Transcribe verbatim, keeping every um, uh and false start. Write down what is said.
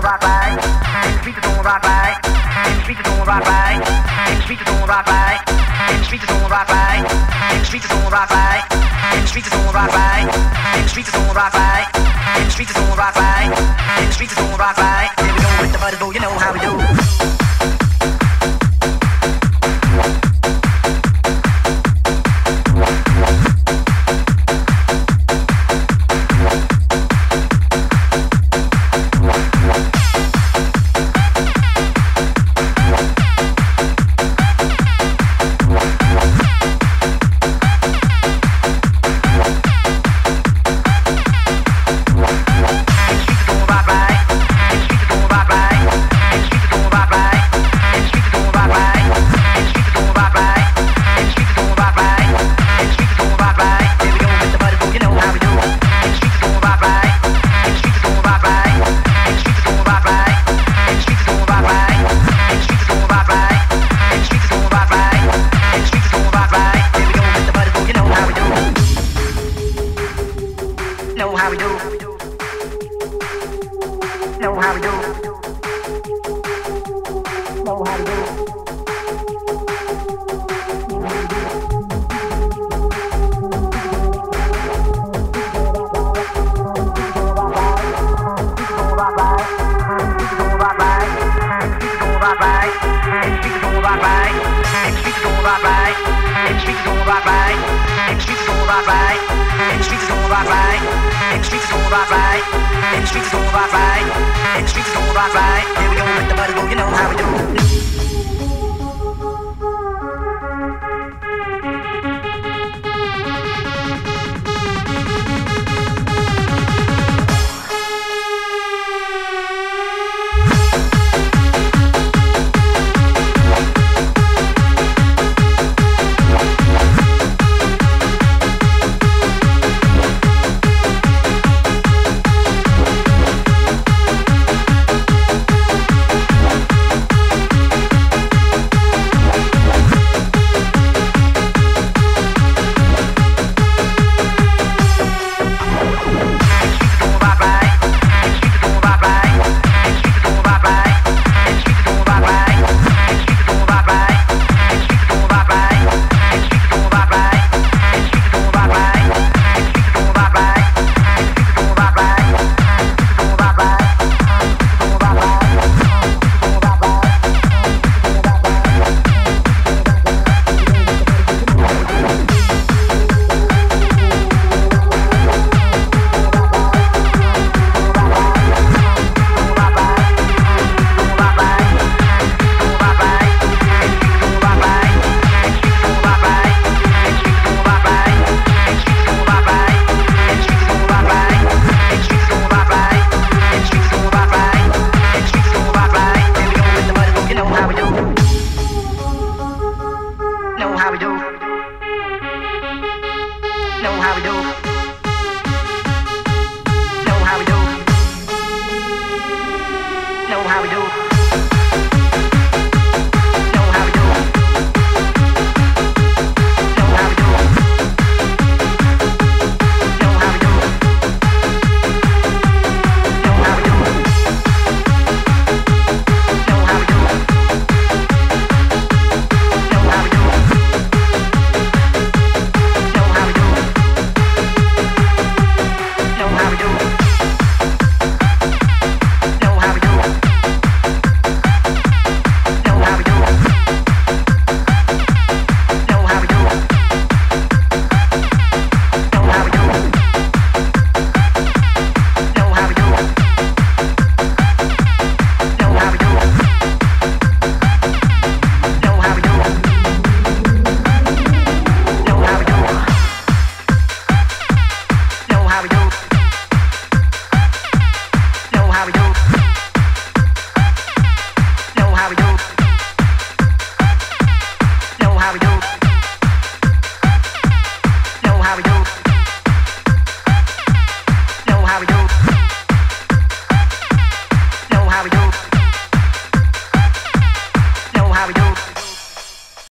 rock right. In the streets it's gonna rock right. In the streets it's gonna rock right. In the streets it's gonna rock right. In the streets it's gonna rock right. In the streets it's gonna rock right. In the streets it's gonna rock right. In the streets it's gonna rock right. In the streets it's gonna rock right. In the streets it's gonna rock right. Here we go with the butter, you know how we do. Know how we do. Know how we do. Know how we do. Here we go with the body, you know how we do. Know how we do. Know how we do. Know how we do.